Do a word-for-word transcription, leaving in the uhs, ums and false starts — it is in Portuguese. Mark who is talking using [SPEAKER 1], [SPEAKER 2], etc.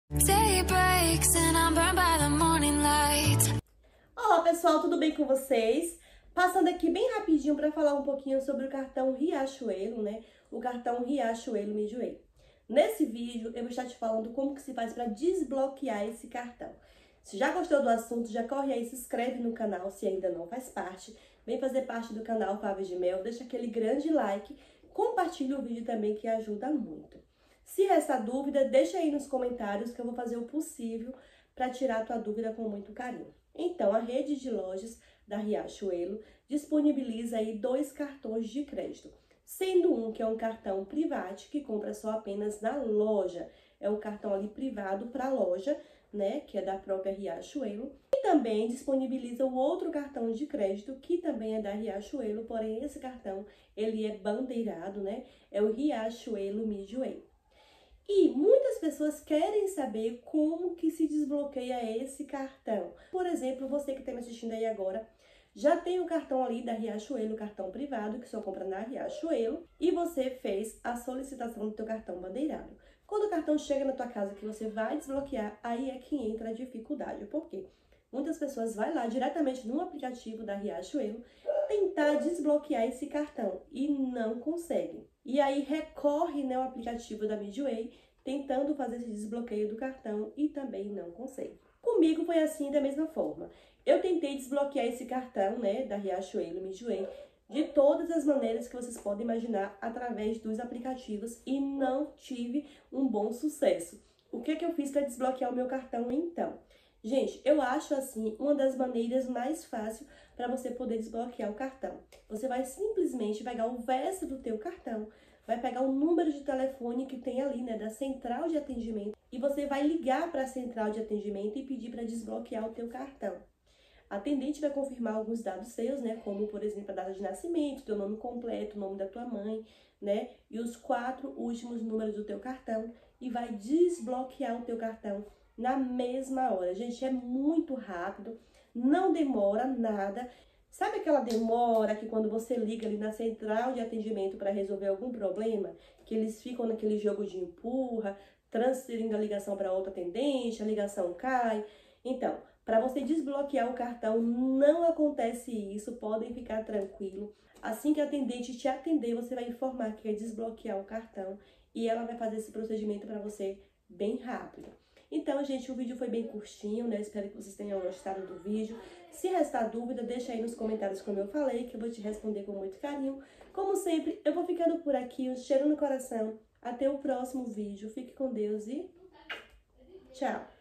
[SPEAKER 1] Olá pessoal, tudo bem com vocês? Passando aqui bem rapidinho para falar um pouquinho sobre o cartão Riachuelo, né? O cartão Riachuelo Midway. Nesse vídeo eu vou estar te falando como que se faz para desbloquear esse cartão. Se já gostou do assunto, já corre aí, se inscreve no canal se ainda não faz parte. Vem fazer parte do canal Favas de Mel, deixa aquele grande like, compartilha o vídeo também que ajuda muito. Se restar dúvida, deixa aí nos comentários que eu vou fazer o possível para tirar a tua dúvida com muito carinho. Então, a rede de lojas da Riachuelo disponibiliza aí dois cartões de crédito, sendo um que é um cartão Private, que compra só apenas na loja. É um cartão ali privado para a loja, né, que é da própria Riachuelo. E também disponibiliza o outro cartão de crédito, que também é da Riachuelo, porém esse cartão, ele é bandeirado, né, é o Riachuelo Midway. E muitas pessoas querem saber como que se desbloqueia esse cartão. Por exemplo, você que está me assistindo aí agora, já tem o cartão ali da Riachuelo, o cartão privado, que só compra na Riachuelo, e você fez a solicitação do teu cartão bandeirado. Quando o cartão chega na tua casa que você vai desbloquear, aí é que entra a dificuldade. Por quê? Muitas pessoas vão lá diretamente no aplicativo da Riachuelo tentar desbloquear esse cartão e não conseguem. E aí recorre, né, ao aplicativo da Midway tentando fazer esse desbloqueio do cartão e também não consegue. Comigo foi assim da mesma forma. Eu tentei desbloquear esse cartão, né, da Riachuelo Midway de todas as maneiras que vocês podem imaginar através dos aplicativos e não tive um bom sucesso. O que que eu fiz para desbloquear o meu cartão então? Gente, eu acho assim uma das maneiras mais fáceis para você poder desbloquear o cartão. Você vai simplesmente pegar o verso do teu cartão, vai pegar o número de telefone que tem ali, né, da central de atendimento, e você vai ligar para a central de atendimento e pedir para desbloquear o teu cartão. A atendente vai confirmar alguns dados seus, né, como por exemplo a data de nascimento, teu nome completo, o nome da tua mãe, né, e os quatro últimos números do teu cartão, e vai desbloquear o teu cartão na mesma hora. Gente, é muito rápido, não demora nada. Sabe aquela demora que quando você liga ali na central de atendimento para resolver algum problema, que eles ficam naquele jogo de empurra, transferindo a ligação para outra atendente, a ligação cai? Então, para você desbloquear o cartão, não acontece isso, podem ficar tranquilo. Assim que a atendente te atender, você vai informar que quer desbloquear o cartão e ela vai fazer esse procedimento para você bem rápido. Então, gente, o vídeo foi bem curtinho, né? Espero que vocês tenham gostado do vídeo. Se restar dúvida, deixa aí nos comentários como eu falei, que eu vou te responder com muito carinho. Como sempre, eu vou ficando por aqui, um cheiro no coração. Até o próximo vídeo. Fique com Deus e tchau!